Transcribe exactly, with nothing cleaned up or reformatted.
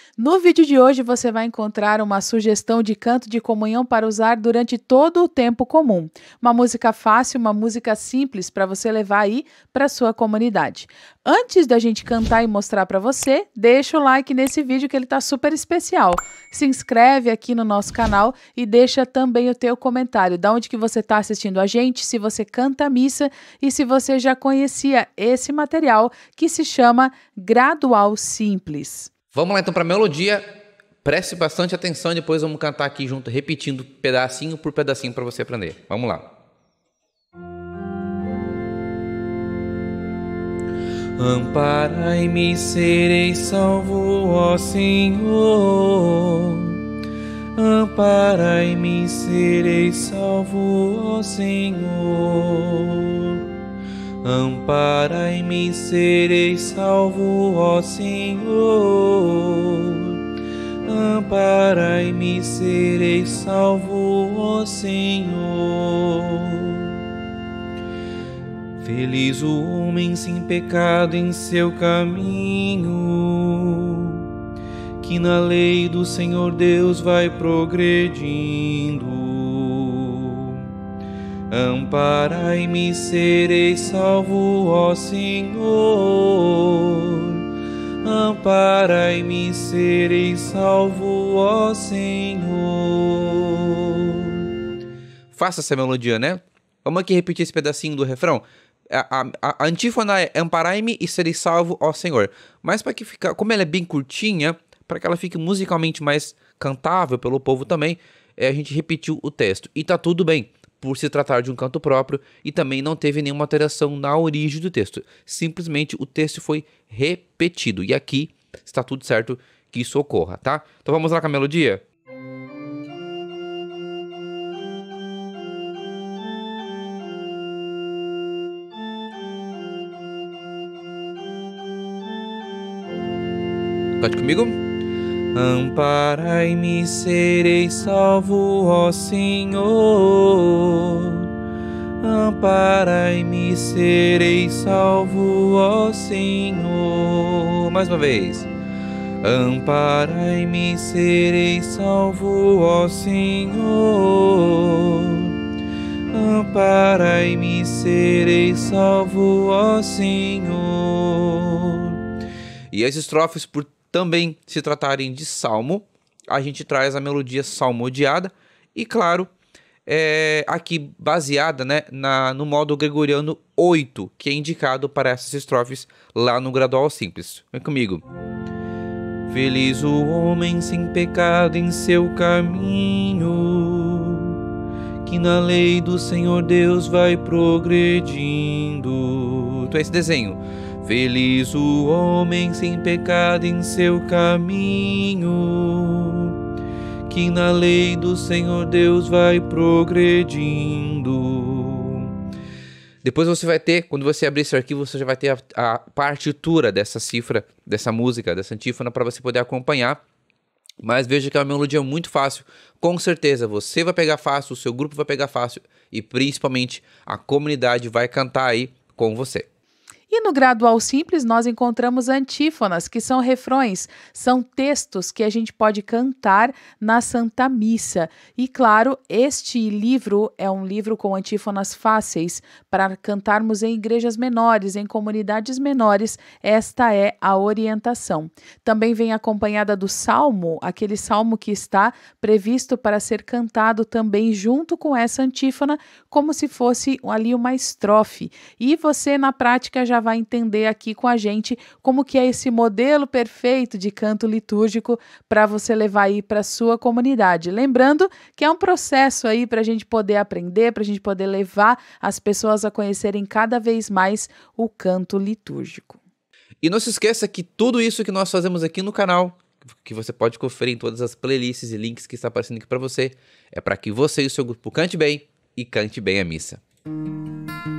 No vídeo de hoje você vai encontrar uma sugestão de canto de comunhão para usar durante todo o tempo comum. Uma música fácil, uma música simples para você levar aí para sua comunidade. Antes da gente cantar e mostrar para você, deixa o like nesse vídeo que ele tá super especial. Se inscreve aqui no nosso canal e deixa também o teu comentário. Da onde que você está assistindo a gente, se você canta a missa e se você já conhecia esse material que se chama Gradual Simples. Vamos lá então para a melodia. Preste bastante atenção e depois vamos cantar aqui junto, repetindo pedacinho por pedacinho para você aprender. Vamos lá. Amparai-me, serei salvo, ó Senhor. Amparai-me, serei salvo, ó Senhor. Amparai-me, serei salvo, ó Senhor. Amparai-me, serei salvo, ó Senhor. Feliz o homem sem pecado em seu caminho, que na lei do Senhor Deus vai progredindo. Amparai-me, serei salvo, ó Senhor. Amparai-me, serei salvo, ó Senhor. Faça essa melodia, né? Vamos aqui repetir esse pedacinho do refrão. A, a, a antífona é amparai-me e serei salvo, ó Senhor. Mas para que ficar, como ela é bem curtinha, para que ela fique musicalmente mais cantável pelo povo também, é, a gente repetiu o texto. E tá tudo bem, por se tratar de um canto próprio e também não teve nenhuma alteração na origem do texto. Simplesmente o texto foi repetido. E aqui está tudo certo que isso ocorra, tá? Então vamos lá com a melodia? Cante comigo. Amparai-me, serei salvo, ó Senhor. Amparai-me, serei salvo, ó Senhor. Mais uma vez. Amparai-me, serei salvo, ó Senhor. Amparai-me, serei salvo, ó Senhor. E as estrofes, por também se tratarem de salmo, a gente traz a melodia salmodiada e, claro, é, aqui baseada, né, na, no modo gregoriano oito, que é indicado para essas estrofes lá no Gradual Simples. Vem comigo. Feliz o homem sem pecado em seu caminho, que na lei do Senhor Deus vai progredindo. Então é esse desenho. Feliz o homem sem pecado em seu caminho, que na lei do Senhor Deus vai progredindo. Depois você vai ter, quando você abrir esse arquivo, você já vai ter a, a partitura dessa cifra, dessa música, dessa antífona, para você poder acompanhar. Mas veja que é uma melodia muito fácil. Com certeza você vai pegar fácil, o seu grupo vai pegar fácil e principalmente a comunidade vai cantar aí com você. E no Gradual Simples nós encontramos antífonas, que são refrões, são textos que a gente pode cantar na Santa Missa. E claro, este livro é um livro com antífonas fáceis para cantarmos em igrejas menores, em comunidades menores. Esta é a orientação. Também vem acompanhada do salmo, aquele salmo que está previsto para ser cantado também junto com essa antífona, como se fosse ali uma estrofe. E você na prática já vai entender aqui com a gente como que é esse modelo perfeito de canto litúrgico para você levar aí para a sua comunidade. Lembrando que é um processo aí para a gente poder aprender, para a gente poder levar as pessoas a conhecerem cada vez mais o canto litúrgico. E não se esqueça que tudo isso que nós fazemos aqui no canal, que você pode conferir em todas as playlists e links que está aparecendo aqui para você, é para que você e o seu grupo cante bem e cante bem a missa.